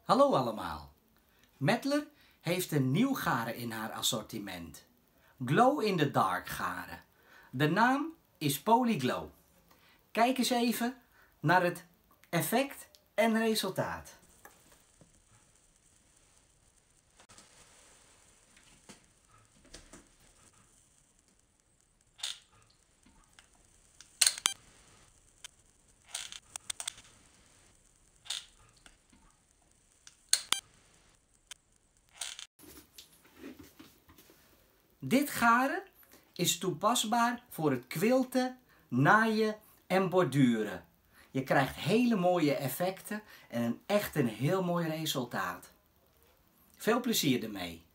Hallo allemaal. Mettler heeft een nieuw garen in haar assortiment. Glow in the Dark garen. De naam is Polyglow. Kijk eens even naar het effect en resultaat. Dit garen is toepasbaar voor het quilten, naaien en borduren. Je krijgt hele mooie effecten en echt een heel mooi resultaat. Veel plezier ermee!